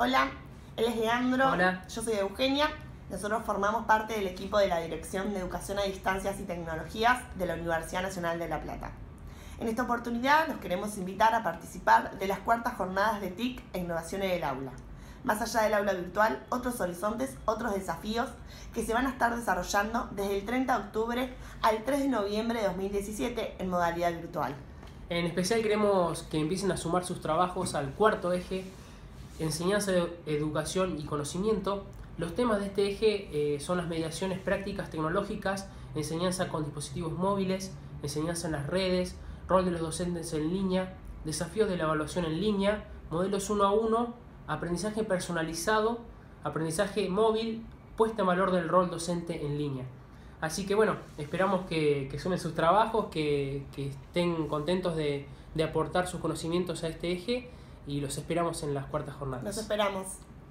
Hola, él es Leandro. Hola. Yo soy Eugenia. Nosotros formamos parte del equipo de la Dirección de Educación a Distancias y Tecnologías de la Universidad Nacional de La Plata. En esta oportunidad los queremos invitar a participar de las cuartas jornadas de TIC e Innovación en el Aula. Más allá del aula virtual, otros horizontes, otros desafíos que se van a estar desarrollando desde el 30 de octubre al 3 de noviembre de 2017 en modalidad virtual. En especial queremos que empiecen a sumar sus trabajos al cuarto eje, enseñanza, educación y conocimiento. Los temas de este eje son las mediaciones prácticas tecnológicas, enseñanza con dispositivos móviles, enseñanza en las redes, rol de los docentes en línea, desafíos de la evaluación en línea, modelos 1 a 1, aprendizaje personalizado, aprendizaje móvil, puesta en valor del rol docente en línea. Así que bueno, esperamos que sumen sus trabajos, que estén contentos de aportar sus conocimientos a este eje y los esperamos en las cuartas jornadas. Los esperamos.